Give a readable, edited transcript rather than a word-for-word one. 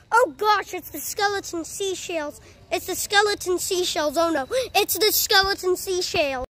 Oh gosh, it's the skeleton seashells. It's the skeleton seashells. Oh no, it's the skeleton seashells.